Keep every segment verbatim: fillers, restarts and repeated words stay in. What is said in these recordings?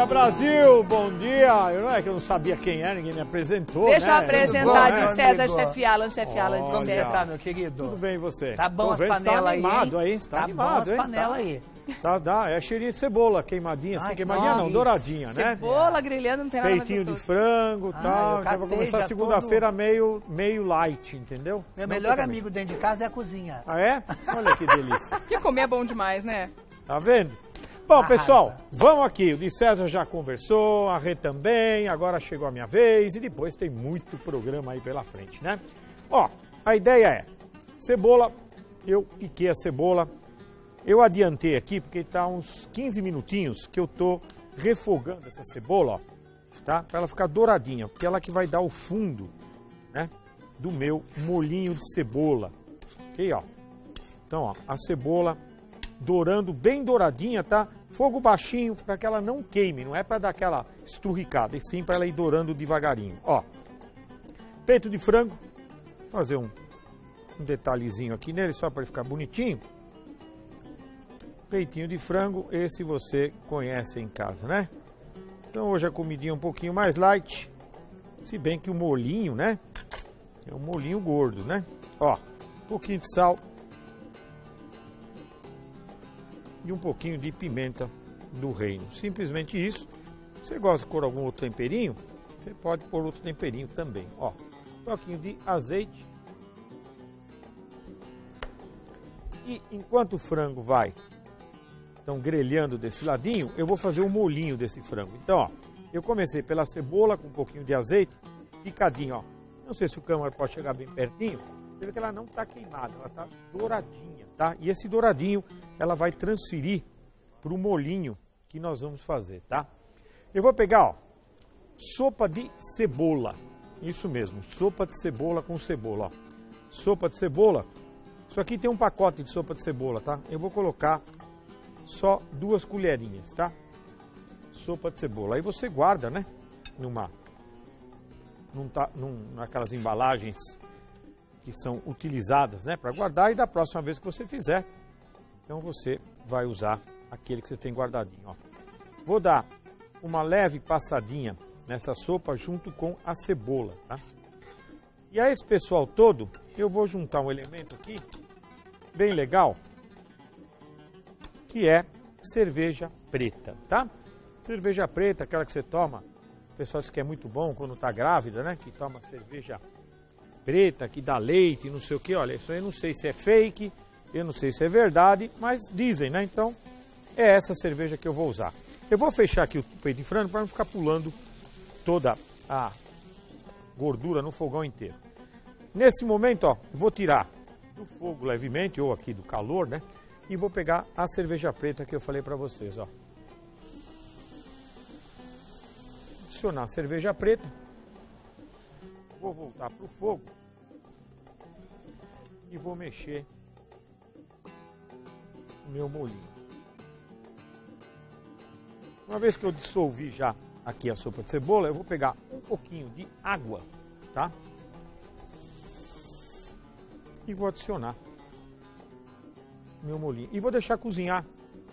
dia, Brasil! Bom dia! Eu não é que eu não sabia quem era, ninguém me apresentou, Deixa né? eu apresentar Bom, de né? César Chefe Alan, Chefe Alan de Olha. César. Tá, meu querido? Tudo bem, e você? Tá bom Tô as vendo que você tá panelas aí, animado hein? aí, você tá, Tá animado, bom as hein? panelas Tá. aí. Tá, dá, é cheirinho de cebola, queimadinha, assim, Ai, queimadinha não, que douradinha, né? Cebola, grelhando, não tem nada mais Peitinho de gostoso. frango e Ah, tal, eu já vai catei, começar já segunda-feira meio, meio light, entendeu? Meu Não melhor totalmente. amigo dentro de casa é a cozinha. Ah, é? Olha que delícia. Que comer é bom demais, né? Tá vendo? Bom, Ah, pessoal, tá. vamos aqui. O de César já conversou, a Rê também, agora chegou a minha vez e depois tem muito programa aí pela frente, né? Ó, a ideia é, cebola, eu piquei a cebola, eu adiantei aqui porque tá uns quinze minutinhos que eu tô refogando essa cebola, ó, tá? Pra ela ficar douradinha, porque ela que vai dar o fundo, né, do meu molinho de cebola. Ok, ó. Então, ó, a cebola dourando bem douradinha, tá? Fogo baixinho para que ela não queime, não é para dar aquela esturricada, e sim para ela ir dourando devagarinho. Ó, peito de frango, vou fazer um, um detalhezinho aqui nele só para ele ficar bonitinho. Peitinho de frango, esse você conhece em casa, né? Então hoje a comidinha é um pouquinho mais light, se bem que o molinho, né? É um molinho gordo, né? Ó, um pouquinho de sal. E um pouquinho de pimenta do reino. Simplesmente isso. Se você gosta de pôr algum outro temperinho, você pode pôr outro temperinho também. Ó, um pouquinho de azeite. E enquanto o frango vai então grelhando desse ladinho, eu vou fazer o molinho desse frango. Então, ó, eu comecei pela cebola com um pouquinho de azeite, picadinho, ó. Não sei se o câmera pode chegar bem pertinho. Você vê que ela não está queimada, ela está douradinha, tá? E esse douradinho, ela vai transferir para o molinho que nós vamos fazer, tá? Eu vou pegar, ó, sopa de cebola. Isso mesmo, sopa de cebola com cebola, ó. Sopa de cebola. Isso aqui tem um pacote de sopa de cebola, tá? Eu vou colocar só duas colherinhas, tá? Sopa de cebola. Aí você guarda, né? Numa, num, num, naquelas embalagens que são utilizadas, né, para guardar, e da próxima vez que você fizer, então você vai usar aquele que você tem guardadinho, ó. Vou dar uma leve passadinha nessa sopa junto com a cebola, tá? E a esse pessoal todo, eu vou juntar um elemento aqui, bem legal, que é cerveja preta, tá? Cerveja preta, aquela que você toma, o pessoal diz que é muito bom quando tá grávida, né, que toma cerveja preta, que dá leite, não sei o que, olha, isso aí eu não sei se é fake, eu não sei se é verdade, mas dizem, né? Então, é essa cerveja que eu vou usar. Eu vou fechar aqui o peito de frango para não ficar pulando toda a gordura no fogão inteiro. Nesse momento, ó, eu vou tirar do fogo levemente, ou aqui do calor, né? E vou pegar a cerveja preta que eu falei para vocês, ó. Adicionar a cerveja preta. Vou voltar para o fogo e vou mexer o meu molinho. Uma vez que eu dissolvi já aqui a sopa de cebola, eu vou pegar um pouquinho de água, tá? E vou adicionar meu molinho. E vou deixar cozinhar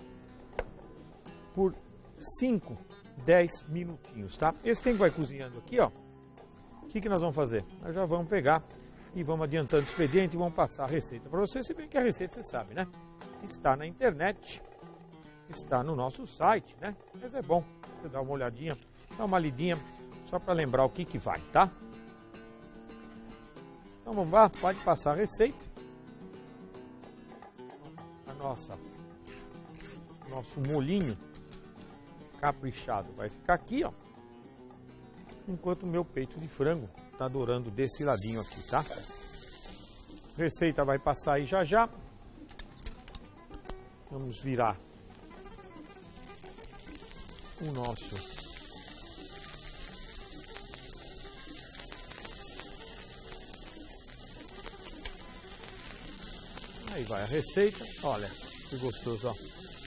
por cinco, dez minutinhos, tá? Esse tempo vai cozinhando aqui, ó. O que, que nós vamos fazer? Nós já vamos pegar e vamos adiantando o expediente e vamos passar a receita para você, se bem que a receita você sabe, né? Está na internet, está no nosso site, né? Mas é bom você dar uma olhadinha, dar uma lidinha, só para lembrar o que, que vai, tá? Então vamos lá, pode passar a receita. A nossa, nosso molinho caprichado vai ficar aqui, ó. Enquanto o meu peito de frango está dourando desse ladinho aqui, tá? Receita vai passar aí já já. Vamos virar o nosso aí vai a receita. Olha que gostoso, ó.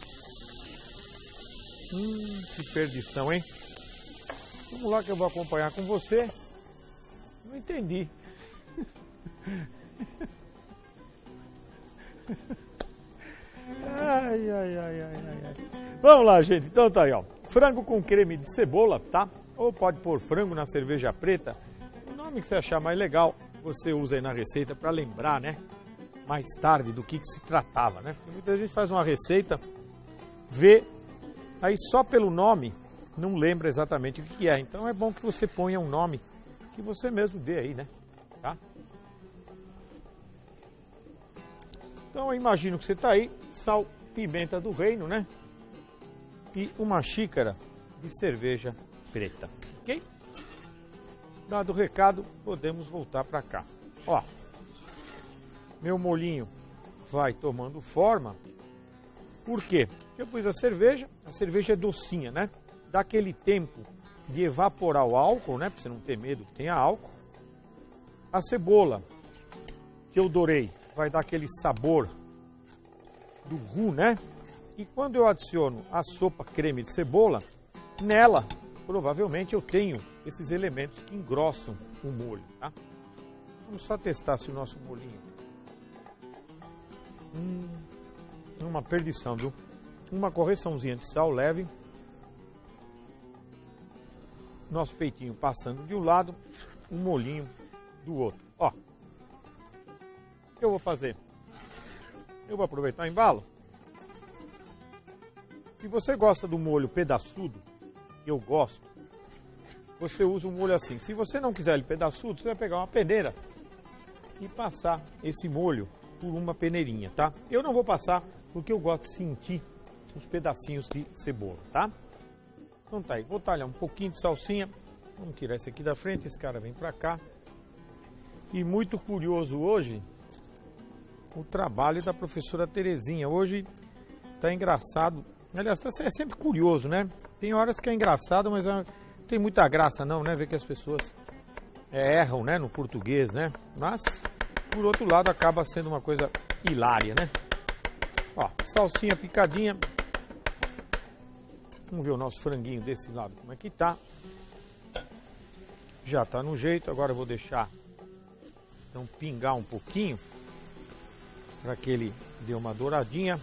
Hum, que perdição, hein? Vamos lá que eu vou acompanhar com você. Não entendi. Ai, ai, ai, ai, ai. Vamos lá, gente. Então tá aí, ó. Frango com creme de cebola, tá? Ou pode pôr frango na cerveja preta. O nome que você achar mais legal, você usa aí na receita para lembrar, né? Mais tarde do que, que se tratava, né? Porque muita gente faz uma receita, vê, aí só pelo nome não lembra exatamente o que, que é. Então é bom que você ponha um nome que você mesmo dê aí, né? Tá? Então eu imagino que você está aí, sal, pimenta do reino, né? E uma xícara de cerveja preta, ok? Dado o recado, podemos voltar para cá. Ó, meu molinho vai tomando forma. Por quê? Eu pus a cerveja, a cerveja é docinha, né? Dá aquele tempo de evaporar o álcool, né? Para você não ter medo que tenha álcool. A cebola que eu dourei vai dar aquele sabor do roux, né? E quando eu adiciono a sopa creme de cebola, nela, provavelmente eu tenho esses elementos que engrossam o molho, tá? Vamos só testar se o nosso molhinho... Hum, uma perdição, viu? Uma correçãozinha de sal leve. Nosso peitinho passando de um lado, um molhinho do outro. Ó, o que eu vou fazer? Eu vou aproveitar o embalo. Se você gosta do molho pedaçudo, que eu gosto, você usa um molho assim. Se você não quiser ele pedaçudo, você vai pegar uma peneira e passar esse molho por uma peneirinha, tá? Eu não vou passar porque eu gosto de sentir os pedacinhos de cebola, tá? Então tá aí, vou talhar um pouquinho de salsinha. Vamos tirar esse aqui da frente, esse cara vem pra cá. E muito curioso hoje, o trabalho da professora Terezinha. Hoje tá engraçado. Aliás, é sempre curioso, né? Tem horas que é engraçado, mas não tem muita graça não, né? Ver que as pessoas é, erram, né? No português, né? Mas, por outro lado, acaba sendo uma coisa hilária, né? Ó, salsinha picadinha. Vamos ver o nosso franguinho desse lado, como é que tá. Já tá no jeito, agora eu vou deixar então pingar um pouquinho para que ele dê uma douradinha.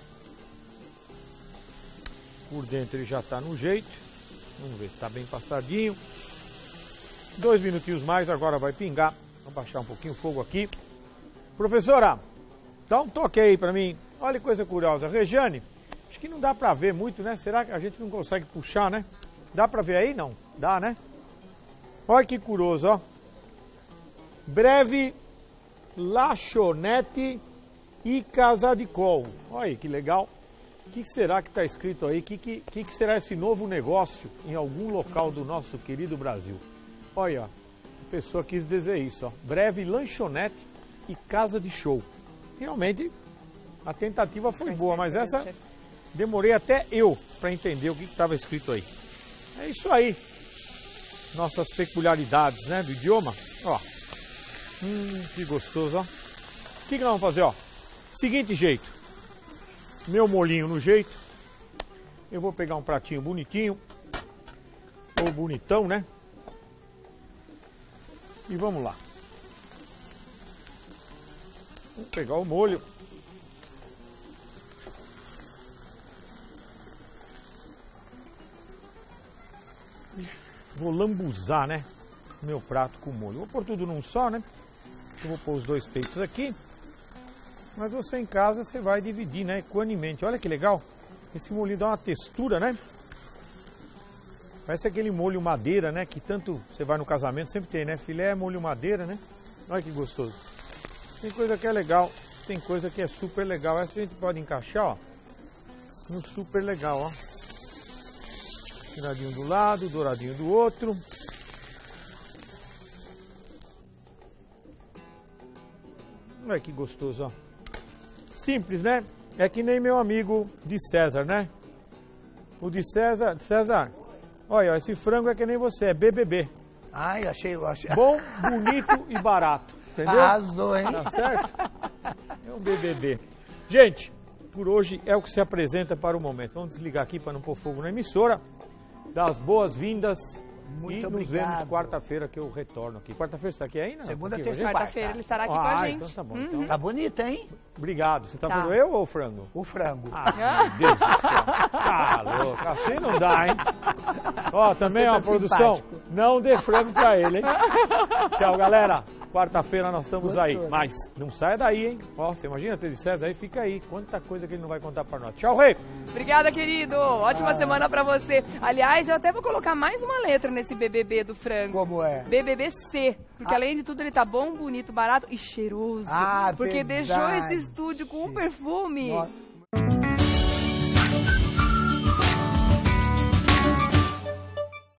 Por dentro ele já está no jeito. Vamos ver se está bem passadinho. Dois minutinhos mais, agora vai pingar. Vou baixar um pouquinho o fogo aqui. Professora, dá um toque aí para mim. Olha que coisa curiosa. Rejane, acho que não dá para ver muito, né? Será que a gente não consegue puxar, né? Dá para ver aí? Não. Dá, né? Olha que curioso, ó. Breve lanchonete e casa de col. Olha aí que legal. O que será que está escrito aí? O que, que, que será esse novo negócio em algum local do nosso querido Brasil? Olha, a pessoa quis dizer isso, ó. Breve lanchonete e casa de show. Realmente, a tentativa foi boa, mas essa demorei até eu para entender o que estava escrito aí. É isso aí. Nossas peculiaridades, né, do idioma. Ó, hum, que gostoso, ó. O que, que nós vamos fazer, ó? Seguinte jeito. Meu molhinho no jeito. Eu vou pegar um pratinho bonitinho. Ou bonitão, né? E vamos lá. Vou pegar o molho. Vou lambuzar, né? Meu prato com molho. Vou pôr tudo num só, né? Eu vou pôr os dois peitos aqui. Mas você em casa, você vai dividir, né? Equanemente. Olha que legal. Esse molho dá uma textura, né? Parece aquele molho madeira, né? Que tanto você vai no casamento, sempre tem, né? Filé, molho madeira, né? Olha que gostoso. Tem coisa que é legal, tem coisa que é super legal. Essa a gente pode encaixar, ó. No super legal, ó. Tiradinho do lado, douradinho do outro. Olha que gostoso, ó. Simples, né? É que nem meu amigo de César, né? O de César, César, olha, esse frango é que nem você, é B B B. Ai, achei, eu achei. Bom, bonito e barato, entendeu? Arrasou, hein? Tá certo? É um B B B. Gente, por hoje é o que se apresenta para o momento. Vamos desligar aqui para não pôr fogo na emissora. Dar as boas-vindas, Muito e nos obrigado. vemos quarta-feira que eu retorno aqui. Quarta-feira você está aqui ainda? Segunda, Aqui, terça e hoje? Quarta-feira ele estará aqui Ah, com a gente. então tá bom. Uhum. Então, Tá bonita, hein? obrigado. Você tá, Tá. por eu ou o frango? O frango. Ah, meu Deus do céu. Tá louco. Assim não dá, hein? Ó, também, Você tá ó, produção, simpático. não dê frango pra ele, hein? Tchau, galera. Quarta-feira nós estamos aí. Gostou, né? Mas não saia daí, hein? Ó, você imagina ter de César aí, fica aí. Quanta coisa que ele não vai contar pra nós. Tchau, Rei. Obrigada, querido. Ótima Ah. semana pra você. Aliás, eu até vou colocar mais uma letra nesse B B B do frango. Como é? B B B C, porque Ah. além de tudo ele tá bom, bonito, barato e cheiroso. Ah, porque verdade. deixou esse estúdio com um perfume. Nossa.